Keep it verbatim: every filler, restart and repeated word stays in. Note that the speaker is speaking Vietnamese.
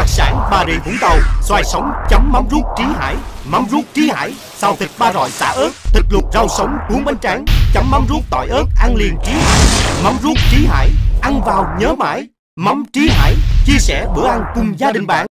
Đặc sản Bà Rịa Vũng Tàu, xoài sống chấm mắm ruốc Trí Hải. Mắm ruốc Trí Hải, xào thịt ba rọi xả ớt, thịt luộc rau sống cuốn bánh tráng, chấm mắm ruốc tỏi ớt ăn liền Trí Hải. Mắm ruốc Trí Hải, ăn vào nhớ mãi. Mắm Trí Hải, chia sẻ bữa ăn cùng gia đình bạn.